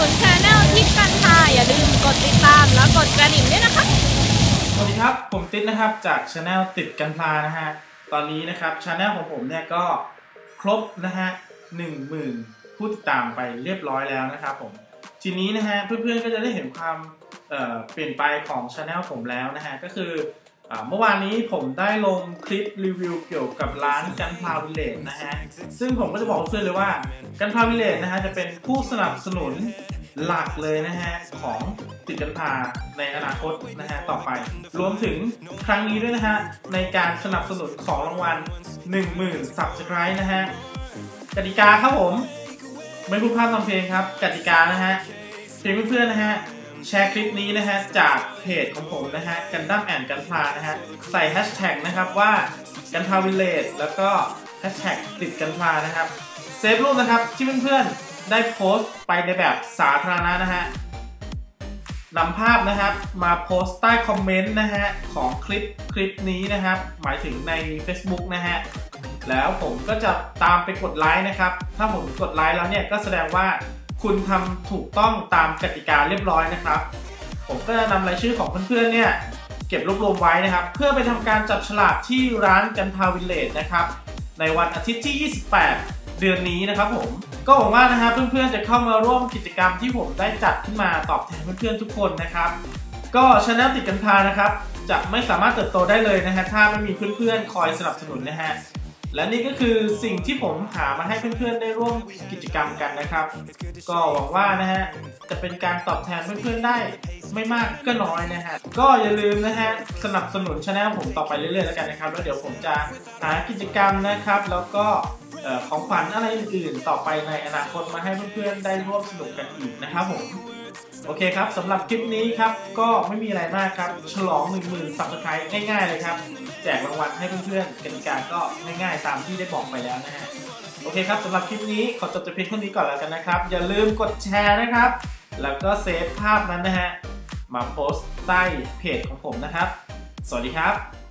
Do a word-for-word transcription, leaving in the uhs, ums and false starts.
นุน Channel ทิศกันพาอย่าลืมกดติดตามแล้วกดกระดิ่งด้วยนะคะสวัสดีครับผมติ๊ดนะครับจาก Channel ติดกันพานะฮะตอนนี้นะครับ Channel ของผมเนี่ยก็ครบนะฮะหนึ่งหมื่นผู้ติดตามไปเรียบร้อยแล้วนะครับผมทีนี้นะฮะเพื่อนๆก็จะได้เห็นความเอ่อเปลี่ยนไปของ Channel ผมแล้วนะฮะก็คือเมื่อวานนี้ผมได้ลงคลิปรีวิวเกี่ยวกับร้านกันพาวิลเลจนะฮะซึ่งผมก็จะบอกเพื่อนเลยว่ากันพาวิลเลจนะฮะจะเป็นผู้สนับสนุนหลักเลยนะฮะของติดกันพาในอนาคตนะฮะต่อไปรวมถึงครั้งนี้ด้วยนะฮะในการสนับสนุนของรางวัล หนึ่งหมื่น ซับสไครบ์นะฮะกติกาครับผมไม่พูดพร่ำทำเพลงครับกติกานะฮะเพียงเพื่อนๆนะฮะแชร์คลิปนี้นะฮะจากเพจของผมนะฮะกันดั้มแอนด์กันพานะฮะใส่แฮชแท็กนะครับว่ากันพาวิลเลจแล้วก็แฮชแท็กติดกันพานะครับเซฟรูปนะครับที่เพื่อนๆได้โพสต์ไปในแบบสาธารณะนะฮะนำภาพนะครับมาโพสต์ใต้คอมเมนต์นะฮะของคลิปคลิปนี้นะครับหมายถึงใน Facebook นะฮะแล้วผมก็จะตามไปกดไลค์นะครับถ้าผมกดไลค์แล้วเนี่ยก็แสดงว่าคุณทำถูกต้องตามกติกาเรียบร้อยนะครับผมก็จะนำรายชื่อของเพื่อนๆเนี่ยเก็บรวบรวมไว้นะครับเพื่อไปทำการจับฉลากที่ร้านกันพาวิลเลจนะครับในวันอาทิตย์ที่ยี่สิบแปดเดือนนี้นะครับผมก็หวังว่านะฮะเพื่อนๆจะเข้ามาร่วมกิจกรรมที่ผมได้จัดขึ้นมาตอบแทนเพื่อนๆทุกคนนะครับก็ Channel ติดกันพานะครับจะไม่สามารถเติบโตได้เลยนะฮะถ้าไม่มีเพื่อนๆคอยสนับสนุนนะฮะและนี่ก็คือสิ่งที่ผมหามาให้เพื่อนๆได้ร่วมกิจกรรมกันนะครับก็หวังว่านะฮะจะเป็นการตอบแทนเพื่อนๆได้ไม่มากก็น้อยนะฮะก็อย่าลืมนะฮะสนับสนุน Channel ผมต่อไปเรื่อยๆแล้วกันนะครับแล้วเดี๋ยวผมจะหากิจกรรมนะครับแล้วก็ของขวัญอะไรอื่นๆต่อไปในอนาคตมาให้เพื่อนๆได้ร่วมสนุกกันอีกนะครับผมโอเคครับสำหรับคลิปนี้ครับก็ไม่มีอะไรมากครับฉลอง หนึ่งหมื่น ซับสไครบ์ง่ายๆเลยครับแจกรางวัลให้เพื่อนๆกติกาก็ง่ายๆตามที่ได้บอกไปแล้วนะฮะโอเคครับสำหรับคลิปนี้ขอจบแต่เพียงเท่านี้ก่อนแล้วกันนะครับอย่าลืมกดแชร์นะครับแล้วก็เซฟภาพนั้นนะฮะมาโพสต์ใต้เพจของผมนะครับสวัสดีครับ